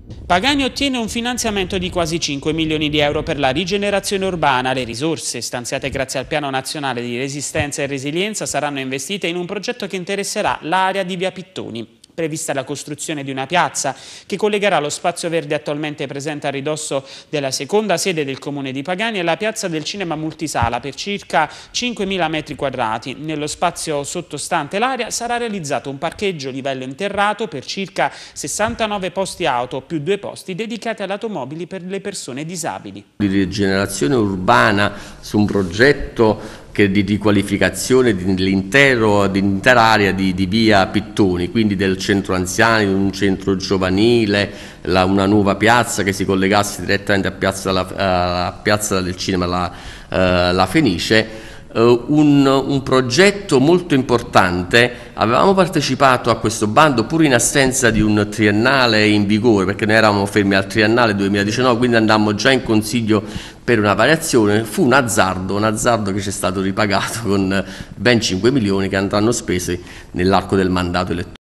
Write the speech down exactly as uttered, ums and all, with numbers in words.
Pagani ottiene un finanziamento di quasi cinque milioni di euro per la rigenerazione urbana. Le risorse stanziate grazie al Piano Nazionale di Resistenza e Resilienza saranno investite in un progetto che interesserà l'area di Via Pittoni. Prevista la costruzione di una piazza che collegherà lo spazio verde attualmente presente a ridosso della seconda sede del Comune di Pagani e la piazza del cinema multisala per circa cinquemila metri quadrati. Nello spazio sottostante l'area sarà realizzato un parcheggio livello interrato per circa sessantanove posti auto più due posti dedicati alle automobili per le persone disabili. Di rigenerazione urbana su un progetto che di riqualificazione dell'intera area di, di via Pittoni, quindi del centro anziani, un centro giovanile, la, una nuova piazza che si collegasse direttamente a piazza, la, a piazza del cinema la, uh, la Fenice. Uh, un, un progetto molto importante. Avevamo partecipato a questo bando pur in assenza di un triennale in vigore, perché noi eravamo fermi al triennale duemiladiciannove, quindi andammo già in consiglio per una variazione. Fu un azzardo, un azzardo che ci è stato ripagato con ben cinque milioni che andranno spesi nell'arco del mandato elettorale.